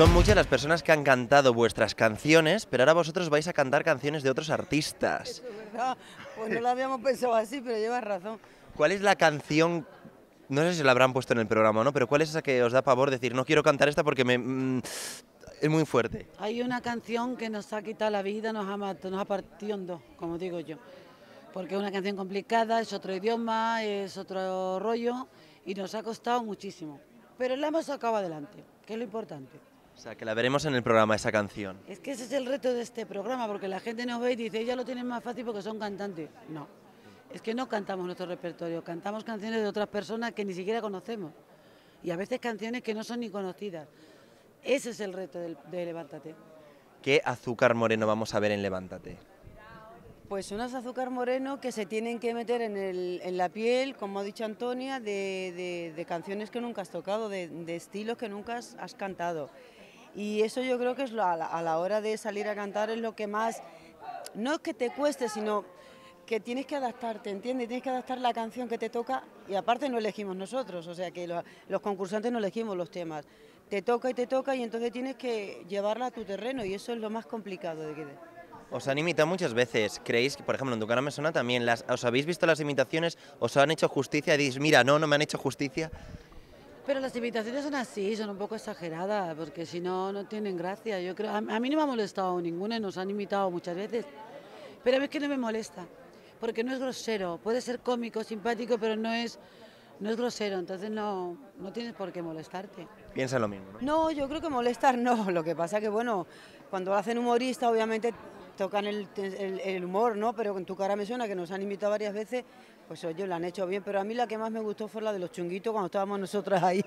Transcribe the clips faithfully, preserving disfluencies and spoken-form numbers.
Son muchas las personas que han cantado vuestras canciones, pero ahora vosotros vais a cantar canciones de otros artistas. Eso es verdad, pues no lo habíamos pensado así, pero llevas razón. ¿Cuál es la canción, no sé si la habrán puesto en el programa o no, pero cuál es esa que os da pavor decir, no quiero cantar esta porque me, mm, es muy fuerte? Hay una canción que nos ha quitado la vida, nos ha, matado, nos ha partido en dos, como digo yo. Porque es una canción complicada, es otro idioma, es otro rollo y nos ha costado muchísimo. Pero la hemos sacado adelante, que es lo importante. O sea, que la veremos en el programa, esa canción. Es que ese es el reto de este programa, porque la gente nos ve y dice, ella lo tienen más fácil porque son cantantes. No, es que no cantamos nuestro repertorio, cantamos canciones de otras personas que ni siquiera conocemos. Y a veces canciones que no son ni conocidas. Ese es el reto de, de Levántate. ¿Qué azúcar moreno vamos a ver en Levántate? Pues unos azúcar moreno que se tienen que meter en, el, en la piel, como ha dicho Antonia, de, de, de canciones que nunca has tocado, de, de estilos que nunca has, has cantado. Y eso yo creo que es lo, a, la, a la hora de salir a cantar es lo que más, no es que te cueste, sino que tienes que adaptarte, ¿entiendes? Tienes que adaptar la canción que te toca y aparte no elegimos nosotros, o sea que lo, los concursantes no elegimos los temas. Te toca y te toca y entonces tienes que llevarla a tu terreno y eso es lo más complicado de que... Os han imitado muchas veces, ¿creéis que, por ejemplo, en Tu cara me suena también, las, os habéis visto las imitaciones, os han hecho justicia y dices, mira, no, no me han hecho justicia? Pero las imitaciones son así, son un poco exageradas, porque si no, no tienen gracia. Yo creo, a, a mí no me ha molestado ninguna, nos han imitado muchas veces, pero a mí es que no me molesta, porque no es grosero, puede ser cómico, simpático, pero no es, no es grosero, entonces no, no tienes por qué molestarte. Piensa lo mismo, ¿no? No, yo creo que molestar no, lo que pasa que, bueno, cuando lo hacen humorista, obviamente tocan el, el, el humor, ¿no? Pero en Tu cara me suena, que nos han invitado varias veces, pues ellos la han hecho bien, pero a mí la que más me gustó fue la de los chunguitos cuando estábamos nosotras ahí,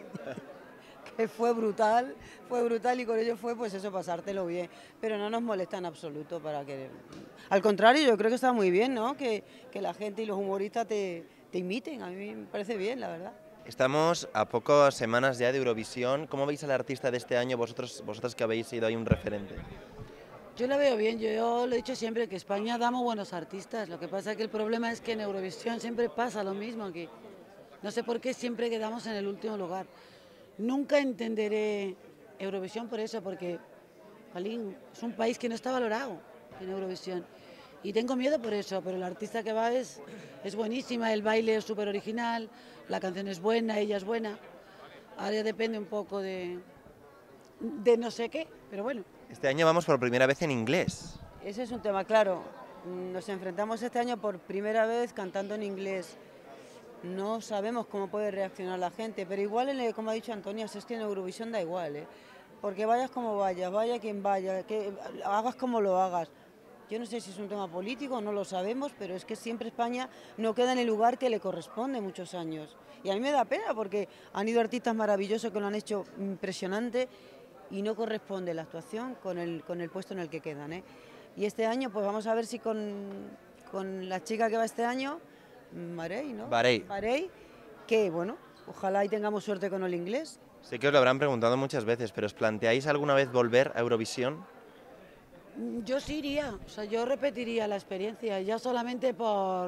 que fue brutal, fue brutal y con ellos fue pues eso, pasártelo bien, pero no nos molesta en absoluto para que... Al contrario, yo creo que está muy bien, ¿no? Que, que la gente y los humoristas te, te imiten, a mí me parece bien, la verdad. Estamos a pocas semanas ya de Eurovisión. ¿Cómo veis al artista de este año, vosotros, vosotras que habéis sido ahí un referente? Yo la veo bien, yo, yo lo he dicho siempre, que España damos buenos artistas, lo que pasa es que el problema es que en Eurovisión siempre pasa lo mismo aquí. No sé por qué siempre quedamos en el último lugar. Nunca entenderé Eurovisión por eso, porque Palín es un país que no está valorado en Eurovisión. Y tengo miedo por eso, pero el artista que va es, es buenísima, el baile es súper original, la canción es buena, ella es buena. Ahora ya depende un poco de, de no sé qué, pero bueno. Este año vamos por primera vez en inglés. Ese es un tema claro. Nos enfrentamos este año por primera vez cantando en inglés. No sabemos cómo puede reaccionar la gente, pero igual, como ha dicho Antonia, si es que en Eurovisión da igual, ¿eh? Porque vayas como vayas, vaya quien vaya, que hagas como lo hagas. Yo no sé si es un tema político, no lo sabemos, pero es que siempre España no queda en el lugar que le corresponde muchos años. Y a mí me da pena porque han ido artistas maravillosos que lo han hecho impresionante y no corresponde la actuación con el, con el puesto en el que quedan, ¿eh? Y este año, pues vamos a ver si con, con la chica que va este año, Marey, ¿no? Barey. Barey, que bueno, ojalá y tengamos suerte con el inglés. Sé que os lo habrán preguntado muchas veces, pero ¿os planteáis alguna vez volver a Eurovisión? Yo sí iría, o sea, yo repetiría la experiencia, ya solamente por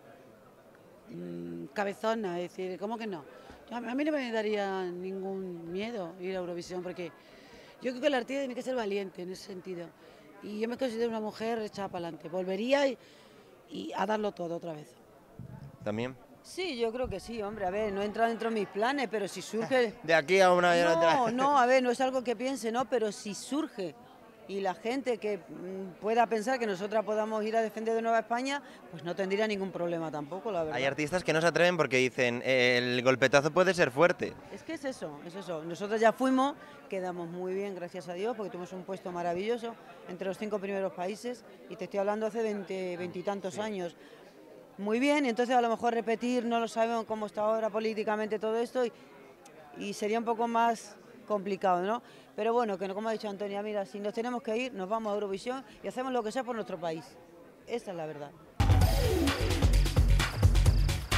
mmm, cabezona, es decir, ¿cómo que no? A mí no me daría ningún miedo ir a Eurovisión, porque yo creo que el artista tiene que ser valiente en ese sentido. Y yo me considero una mujer echada para adelante. Volvería y, y a darlo todo otra vez. ¿También? Sí, yo creo que sí, hombre. A ver, no entra dentro de mis planes, pero si surge... De aquí a una y a otra. No, no, a ver, no es algo que piense, ¿no? Pero si surge y la gente que pueda pensar que nosotras podamos ir a defender de Nueva España, pues no tendría ningún problema tampoco, la verdad. Hay artistas que no se atreven porque dicen, eh, el golpetazo puede ser fuerte. Es que es eso, es eso. Nosotros ya fuimos, quedamos muy bien, gracias a Dios, porque tuvimos un puesto maravilloso entre los cinco primeros países, y te estoy hablando hace veinte, veintitantos sí. años. Muy bien, entonces a lo mejor repetir, no lo sabemos cómo está ahora políticamente todo esto, y, y sería un poco más complicado, ¿no? Pero bueno, que como ha dicho Antonia, mira, si nos tenemos que ir, nos vamos a Eurovisión y hacemos lo que sea por nuestro país. Esa es la verdad.